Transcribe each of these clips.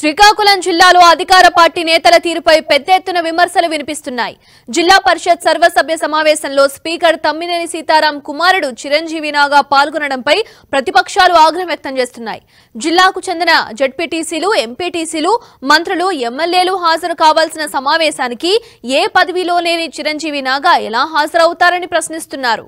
శ్రీకాకుళం జిల్లాలో అధికార పార్టీ నేతల తీరుపై పెద్ద ఎత్తున విమర్శలు వినిపిస్తున్నాయి. జిల్లా పరిషత్ సర్వసభ్య సమావేశంలో స్పీకర్ తమ్మినేని సీతారాం కుమారుడు చిరంజీవి నాగా పాల్గొనడంపై ప్రతిపక్షాలు ఆగ్రహం వ్యక్తం చేస్తున్నాయి. జిల్లాకు చెందిన జడ్పీటీసీలు, ఎంపీటీసీలు, మంత్రులు, ఎమ్మెల్యేలు హాజరు కావాల్సిన సమావేశానికి ఏ పదవిలో లేని చిరంజీవి నాగా ఎలా హాజరవుతారని ప్రశ్నిస్తున్నారు.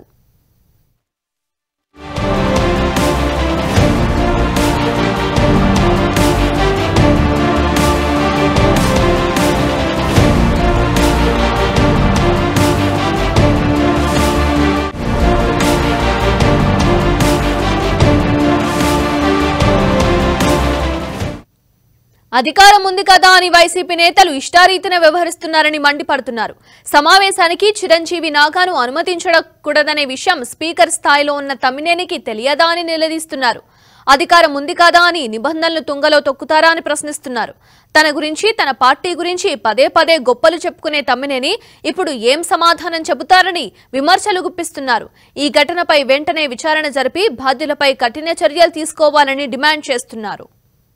అధికారం ఉంది కదా అని వైసీపీ నేతలు ఇష్టారీతిన వ్యవహరిస్తున్నారని మండిపడుతున్నారు. సమావేశానికి చిరంజీవి నాగాను అనుమతించకూడదనే విషయం స్పీకర్ స్థాయిలో ఉన్న తమ్మినేనికి తెలియదా అని నిలదీస్తున్నారు. అధికారం ఉంది కదా అని నిబంధనలు తుంగలో తొక్కుతారా అని ప్రశ్నిస్తున్నారు. తన గురించి, తన పార్టీ గురించి పదే పదే గొప్పలు చెప్పుకునే తమ్మినేని ఇప్పుడు ఏం సమాధానం చెబుతారని విమర్శలు గుప్పిస్తున్నారు. ఈ ఘటనపై వెంటనే విచారణ జరిపి బాధ్యులపై కఠిన చర్యలు తీసుకోవాలని డిమాండ్ చేస్తున్నారు.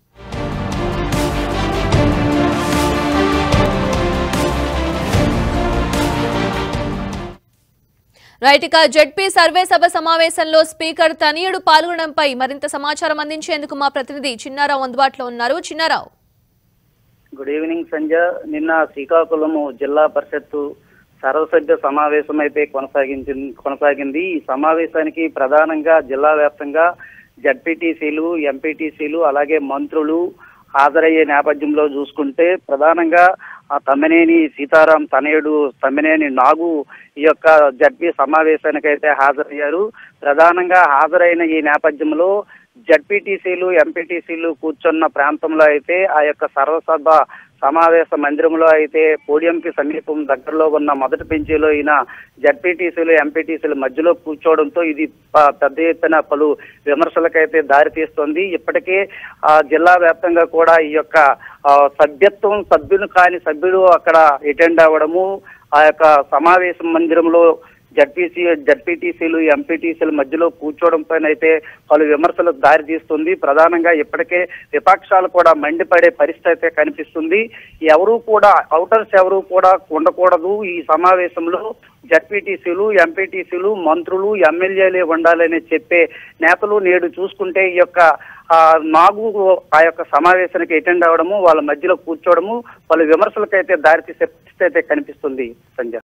రైట్, ఇక జడ్పీ సర్వే సభ సమావేశంలో స్పీకర్ తనయుడు పాల్గొనడంపై మరింత సమాచారం అందించేందుకు మా ప్రతినిధి చిన్నారావు అందుబాటులో ఉన్నారు. Chinnarao, good evening Sanjay. నిన్న శ్రీకాకుళం జిల్లా పరిషత్ సర్వసభ్య సమావేశం అయితే కొనసాగింది. ఈ సమావేశానికి ప్రధానంగా జిల్లా వ్యాప్తంగా జడ్పీటీసీలు, ఎంపీటీసీలు అలాగే మంత్రులు హాజరయ్యే నేపథ్యంలో చూసుకుంటే ప్రధానంగా తమ్మినేని సీతారాం తనయుడు తమ్మినేని నాగు ఈ యొక్క జడ్పీ సమావేశానికి అయితే హాజరయ్యారు. ప్రధానంగా హాజరైన ఈ నేపథ్యంలో జడ్పీటీసీలు, ఎంపీటీసీలు కూర్చున్న ప్రాంతంలో అయితే ఆ యొక్క సర్వసభ సమావేశ మందిరంలో అయితే పోడియంకి సమీపం దగ్గరలో ఉన్న మొదటి బెంచీలో ఈయన జడ్పీటీసీలు, ఎంపీటీసీల మధ్యలో కూర్చోవడంతో ఇది పెద్ద ఎత్తున పలు విమర్శలకైతే దారితీస్తోంది. ఇప్పటికే జిల్లా వ్యాప్తంగా కూడా ఈ యొక్క సభ్యులు కాని సభ్యుడు అక్కడ అటెండ్ అవ్వడము, ఆ యొక్క సమావేశ మందిరంలో జడ్పీటీసీలు, ఎంపీటీసీల మధ్యలో కూర్చోవడంపై అయితే పలు విమర్శలకు దారితీస్తుంది. ప్రధానంగా ఇప్పటికే విపక్షాలు కూడా మండిపడే పరిస్థితి అయితే కనిపిస్తుంది. ఔటర్స్ ఎవరు కూడా ఉండకూడదు ఈ సమావేశంలో, జడ్పీటీసీలు, ఎంపీటీసీలు, మంత్రులు, ఎమ్మెల్యేలే ఉండాలని చెప్పే నేతలు నేడు చూసుకుంటే ఈ యొక్క నాగు ఆ యొక్క సమావేశానికి అటెండ్ అవ్వడము, వాళ్ళ మధ్యలో కూర్చోవడము పలు విమర్శలకైతే దారితీసే పరిస్థితి అయితే కనిపిస్తుంది సంజయ్.